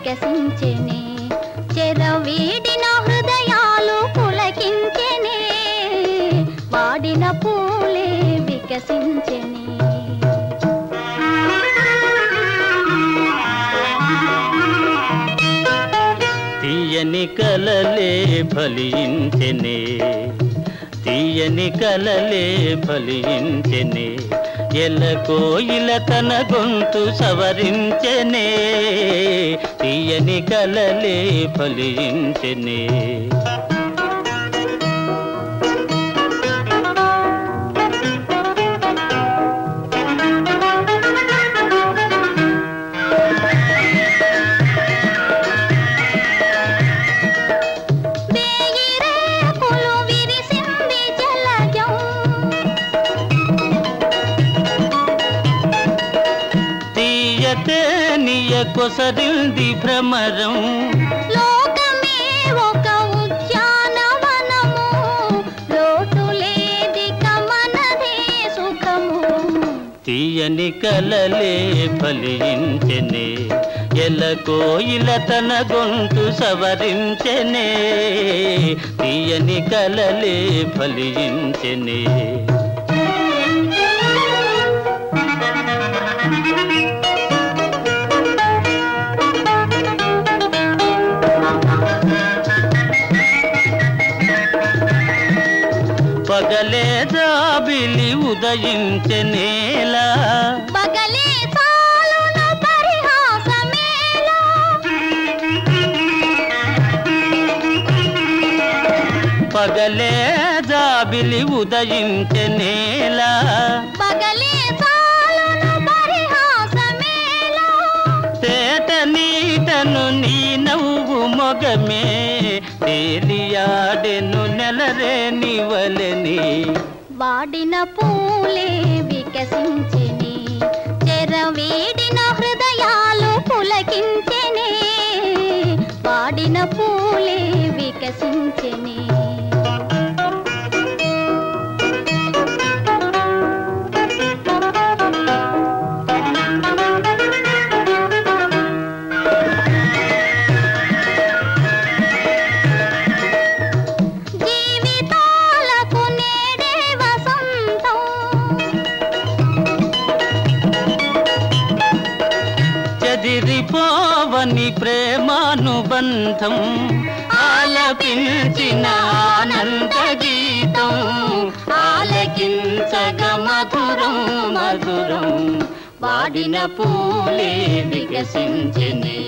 వికసించెనే చెరవీడిన హృదయాలు పులకించెనే వాడిన పూలే వికసించెనే తీయని కలలే ఫలించెనే తీయని కలలే ఫలించెనే ఎల్లకోయిల తన గొంతు సవరించెనే తీయని కలలే ఫలించెనే కొసరింది భ్రమరం లోకమే ఒక ఉద్యానవనము లోటు లేదిక మనదే సుఖము తీయని కలలే ఫలించెనే ఎల్లకోయిల తన గొంతు సవరించెనే తీయని కలలే ఫలించెనే పగలే జాబిలి ఉదయించెనేలా పగలే చాలున పరిహాసమేలా పగలే జాబిలి ఉదయించెనేలా పగలే చాలున పరిహాసమేలా తేట నీటను నీ నవ్వు మొగమే తేలియాడెను నెలరేని వలెని వాడిన పూలే వికసించెనే చెరవీడిన హృదయాలు పులకించెనే వాడిన పూలే వికసించెనే చెదిరిపోవని ప్రేమానుబంధం ఆలపించిన ఆనంద గీతం ఆలకించగ మధురం మధురం వాడిన పూలే వికసించెనే